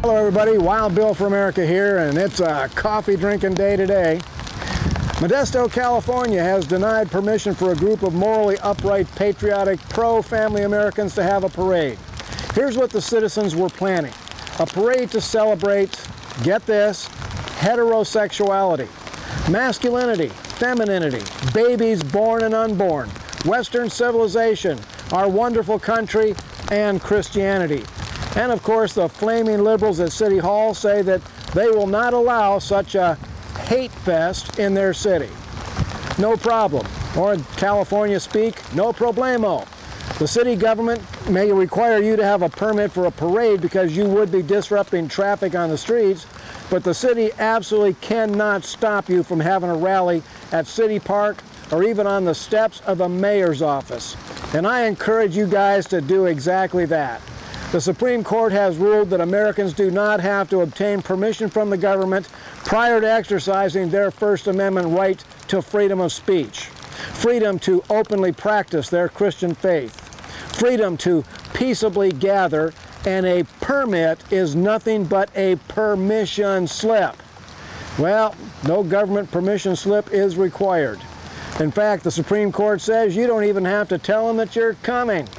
Hello everybody, Wild Bill for America here, and it's a coffee drinking day today. Modesto, California has denied permission for a group of morally upright, patriotic, pro-family Americans to have a parade. Here's what the citizens were planning. A parade to celebrate, get this, heterosexuality, masculinity, femininity, babies born and unborn, Western civilization, our wonderful country, and Christianity. And of course, the flaming liberals at City Hall say that they will not allow such a hate fest in their city. No problem. Or in California speak, no problemo. The city government may require you to have a permit for a parade because you would be disrupting traffic on the streets, but the city absolutely cannot stop you from having a rally at City Park or even on the steps of the mayor's office. And I encourage you guys to do exactly that. The Supreme Court has ruled that Americans do not have to obtain permission from the government prior to exercising their First Amendment right to freedom of speech, freedom to openly practice their Christian faith, freedom to peaceably gather, and a permit is nothing but a permission slip. Well, no government permission slip is required. In fact, the Supreme Court says you don't even have to tell them that you're coming.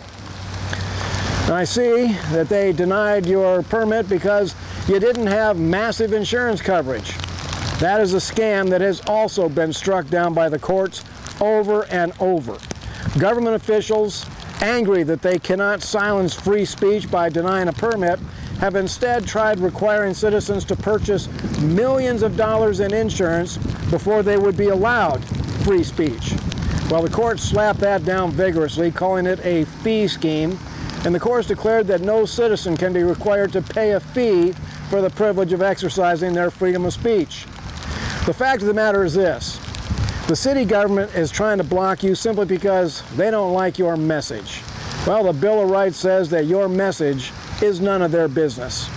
I see that they denied your permit because you didn't have massive insurance coverage. That is a scam that has also been struck down by the courts over and over. Government officials, angry that they cannot silence free speech by denying a permit, have instead tried requiring citizens to purchase millions of dollars in insurance before they would be allowed free speech. Well, the court slapped that down vigorously, calling it a fee scheme, and the courts declared that no citizen can be required to pay a fee for the privilege of exercising their freedom of speech. The fact of the matter is this: the city government is trying to block you simply because they don't like your message. Well, the Bill of Rights says that your message is none of their business.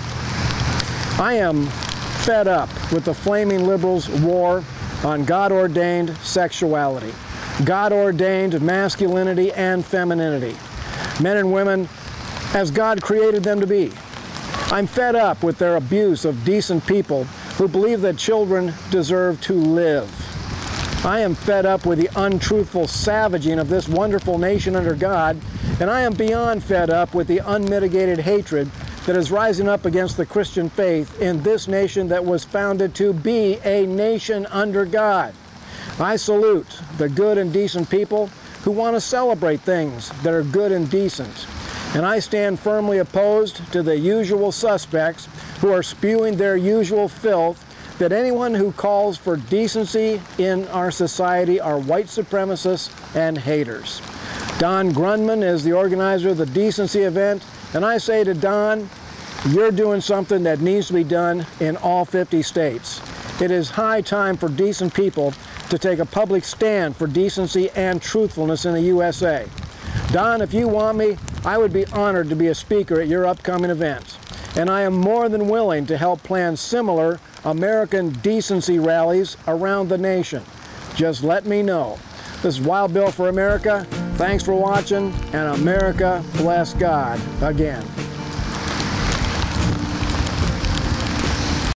I am fed up with the flaming liberals' war on God-ordained sexuality, God-ordained masculinity and femininity, men and women as God created them to be. I'm fed up with their abuse of decent people who believe that children deserve to live. I am fed up with the untruthful savaging of this wonderful nation under God, and I am beyond fed up with the unmitigated hatred that is rising up against the Christian faith in this nation that was founded to be a nation under God. I salute the good and decent people who want to celebrate things that are good and decent. And I stand firmly opposed to the usual suspects who are spewing their usual filth that anyone who calls for decency in our society are white supremacists and haters. Don Grundmann is the organizer of the decency event, and I say to Don, you're doing something that needs to be done in all 50 states. It is high time for decent people to take a public stand for decency and truthfulness in the USA. Don, if you want me, I would be honored to be a speaker at your upcoming event. And I am more than willing to help plan similar American decency rallies around the nation. Just let me know. This is Wild Bill for America. Thanks for watching, and America bless God again.